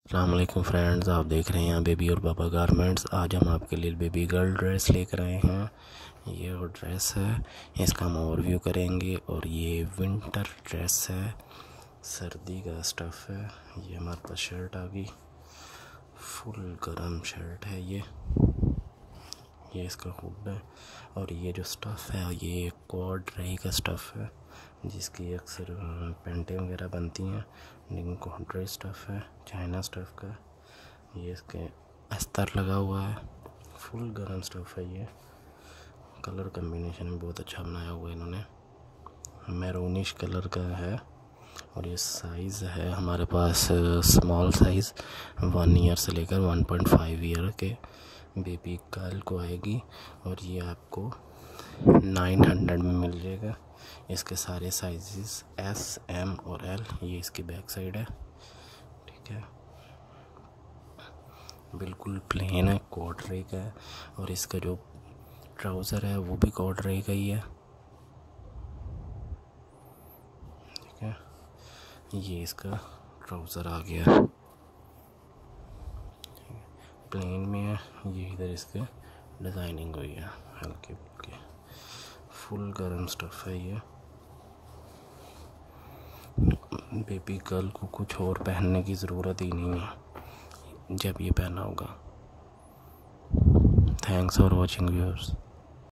अस्सलाम वालेकुम फ्रेंड्स, आप देख रहे हैं बेबी और पापा गारमेंट्स। आज हम आपके लिए बेबी गर्ल ड्रेस लेकर आए हैं। ये वो ड्रेस है, इसका हम ओवरव्यू करेंगे। और ये विंटर ड्रेस है, सर्दी का स्टफ़ है। ये हमारे पास शर्ट आ गई, फुल गर्म शर्ट है ये इसका हुड है। और ये जो स्टफ़ है ये कॉर्डुरॉय का स्टफ़ है, जिसकी अक्सर पेंटें वगैरह बनती हैं, लेकिन कॉर्डुरॉय स्टफ़ है, चाइना स्टफ़ का। ये इसके अस्तर लगा हुआ है, फुल गर्म स्टफ़ है। ये कलर कम्बिनेशन भी बहुत अच्छा बनाया हुआ है इन्होंने, मैरूनिश कलर का है। और ये साइज़ है हमारे पास स्मॉल साइज़ 1 ईयर से लेकर 1.5 ईयर के बेबी गर्ल को आएगी। और ये आपको 900 में मिल जाएगा। इसके सारे साइजेस S, M और L। ये इसकी बैक साइड है, ठीक है। बिल्कुल प्लेन है, कॉर्डुरॉय का है। और इसका जो ट्राउज़र है वो भी कॉर्डुरॉय का ही है, ठीक है। ये इसका ट्राउज़र आ गया, प्लेन में है। ये इधर इसके डिज़ाइनिंग हुई है हल्की फुल्की, फुल गर्म स्टफ़ है ये। बेबी गर्ल को कुछ और पहनने की ज़रूरत ही नहीं है जब ये पहना होगा। Thanks for watching viewers.